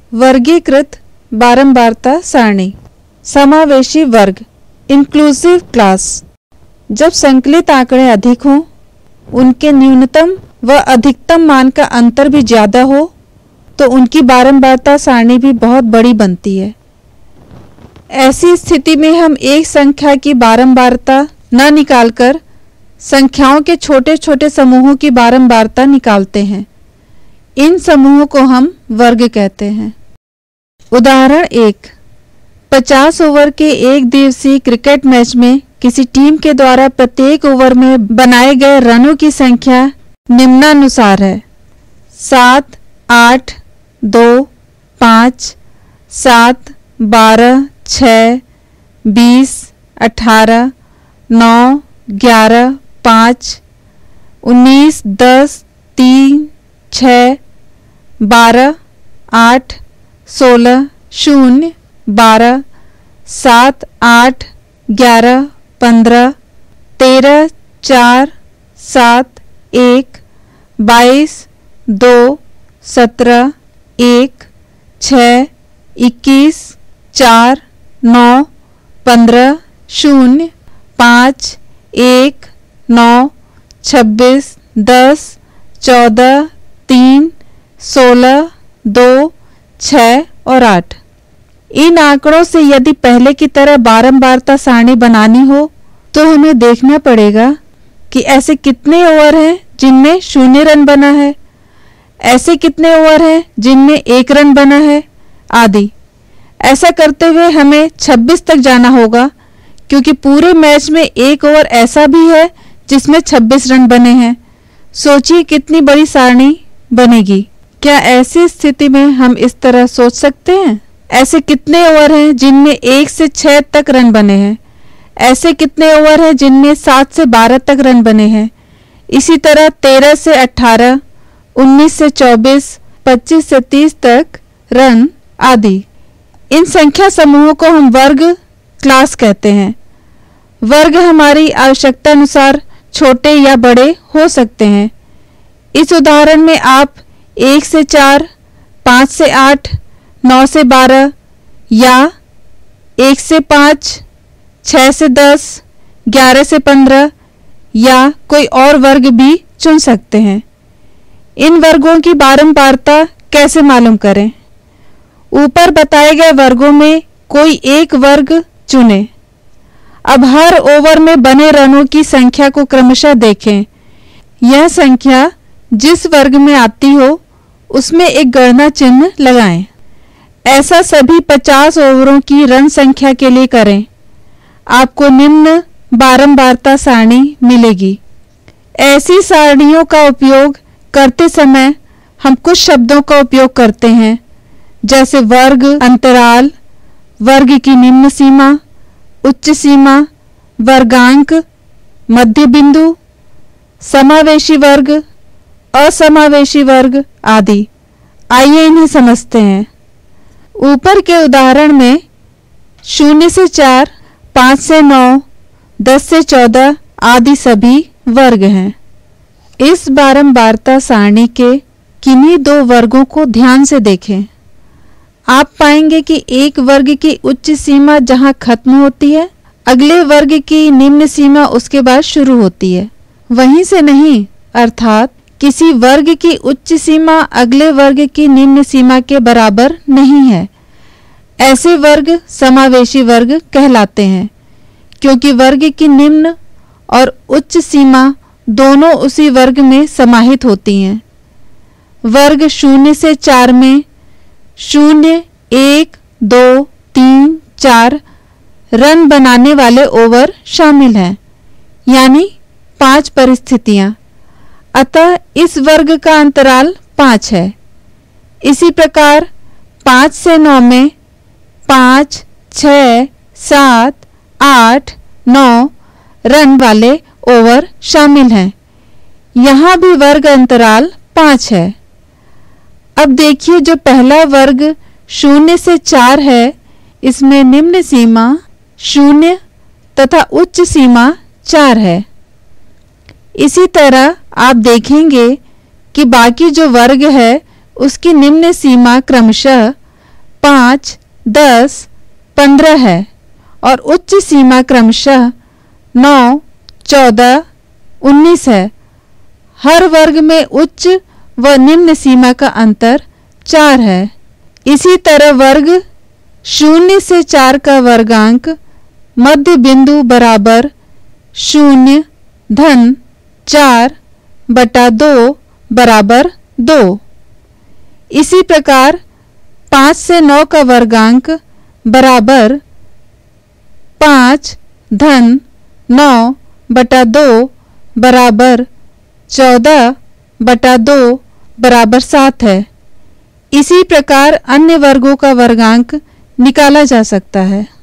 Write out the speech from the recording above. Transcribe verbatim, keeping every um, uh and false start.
वर्गीकृत बारंबारता सारणी। समावेशी वर्ग इंक्लूसिव क्लास। जब संकलित आंकड़े अधिक हों, उनके न्यूनतम व अधिकतम मान का अंतर भी ज़्यादा हो, तो उनकी बारंबारता सारणी भी बहुत बड़ी बनती है। ऐसी स्थिति में हम एक संख्या की बारंबारता न निकालकर संख्याओं के छोटे छोटे समूहों की बारंबारता निकालते हैं। इन समूहों को हम वर्ग कहते हैं। उदाहरण एक, पचास ओवर के एक दिवसीय क्रिकेट मैच में किसी टीम के द्वारा प्रत्येक ओवर में बनाए गए रनों की संख्या निम्नानुसार है: सात, आठ, दो, पाँच, सात, बारह, छः, बीस, अठारह, नौ, ग्यारह, पाँच, उन्नीस, दस, तीन, छः, बारह, आठ, सोलह, शून्य, बारह, सात, आठ, ग्यारह, पंद्रह, तेरह, चार, सात, एक, बाईस, दो, सत्रह, एक, छः, इक्कीस, चार, नौ, पंद्रह, शून्य, पाँच, एक, नौ, छब्बीस, दस, चौदह, तीन, सोलह, दो, छः और आठ। इन आंकड़ों से यदि पहले की तरह बारंबारता सारणी बनानी हो, तो हमें देखना पड़ेगा कि ऐसे कितने ओवर हैं जिनमें शून्य रन बना है, ऐसे कितने ओवर हैं जिनमें एक रन बना है, आदि। ऐसा करते हुए हमें छब्बीस तक जाना होगा, क्योंकि पूरे मैच में एक ओवर ऐसा भी है जिसमें छब्बीस रन बने हैं। सोचिए कितनी बड़ी सारणी बनेगी। क्या ऐसी स्थिति में हम इस तरह सोच सकते हैं? ऐसे कितने ओवर हैं जिनमें एक से छः तक रन बने हैं, ऐसे कितने ओवर हैं जिनमें सात से बारह तक रन बने हैं, इसी तरह तेरह से अठारह, उन्नीस से चौबीस, पच्चीस से तीस तक रन आदि। इन संख्या समूहों को हम वर्ग क्लास कहते हैं। वर्ग हमारी आवश्यकता अनुसार छोटे या बड़े हो सकते हैं। इस उदाहरण में आप एक से चार, पाँच से आठ, नौ से बारह या एक से पाँच, छः से दस, ग्यारह से पंद्रह या कोई और वर्ग भी चुन सकते हैं। इन वर्गों की बारंबारता कैसे मालूम करें? ऊपर बताए गए वर्गों में कोई एक वर्ग चुनें। अब हर ओवर में बने रनों की संख्या को क्रमशः देखें। यह संख्या जिस वर्ग में आती हो, उसमें एक गणना चिन्ह लगाएं। ऐसा सभी पचास ओवरों की रन संख्या के लिए करें। आपको निम्न बारंबारता सारणी मिलेगी। ऐसी सारणियों का उपयोग करते समय हम कुछ शब्दों का उपयोग करते हैं, जैसे वर्ग अंतराल, वर्ग की निम्न सीमा, उच्च सीमा, वर्गांक, मध्य बिंदु, समावेशी वर्ग, असमावेशी वर्ग आदि। आइए इन्हें समझते हैं। ऊपर के उदाहरण में शून्य से चार, पाँच से नौ, दस से चौदह आदि सभी वर्ग हैं। इस बारंबारता सारणी के किन्हीं दो वर्गों को ध्यान से देखें। आप पाएंगे कि एक वर्ग की उच्च सीमा जहां खत्म होती है, अगले वर्ग की निम्न सीमा उसके बाद शुरू होती है। वहीं से नहीं, अर्थात किसी वर्ग की उच्च सीमा अगले वर्ग की निम्न सीमा के बराबर नहीं है। ऐसे वर्ग समावेशी वर्ग कहलाते हैं, क्योंकि वर्ग की निम्न और उच्च सीमा दोनों उसी वर्ग में समाहित होती हैं। वर्ग शून्य से चार में शून्य, एक, दो, तीन, चार रन बनाने वाले ओवर शामिल हैं, यानी पांच परिस्थितियां। अतः इस वर्ग का अंतराल पाँच है। इसी प्रकार पाँच से नौ में पाँच, छः, सात, आठ, नौ रन वाले ओवर शामिल हैं। यहाँ भी वर्ग अंतराल पाँच है। अब देखिए, जो पहला वर्ग शून्य से चार है, इसमें निम्न सीमा शून्य तथा उच्च सीमा चार है। इसी तरह आप देखेंगे कि बाकी जो वर्ग है उसकी निम्न सीमा क्रमशः पाँच, दस, पंद्रह है और उच्च सीमा क्रमशः नौ, चौदह, उन्नीस है। हर वर्ग में उच्च व निम्न सीमा का अंतर चार है। इसी तरह वर्ग शून्य से चार का वर्गांक मध्य बिंदु बराबर शून्य धन चार बटा दो बराबर दो। इसी प्रकार पाँच से नौ का वर्गांक बराबर पाँच धन नौ बटा दो बराबर चौदह बटा दो बराबर सात है। इसी प्रकार अन्य वर्गों का वर्गांक निकाला जा सकता है।